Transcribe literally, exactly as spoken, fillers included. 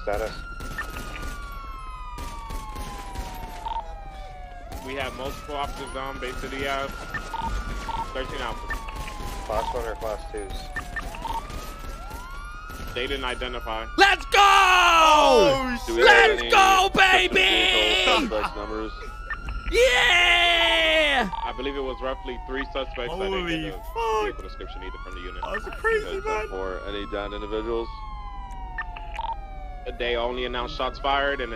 Status. We have multiple officers on Bay City Ave. thirteen Alpha. Class one or class twos? They didn't identify. Let's go! Oh, Let's go, baby! Numbers. Yeah! I believe it was roughly three suspects. I didn't Holy get a fuck. vehicle description either from the unit. Oh, that's crazy, man. For any downed individuals? They only announced shots fired and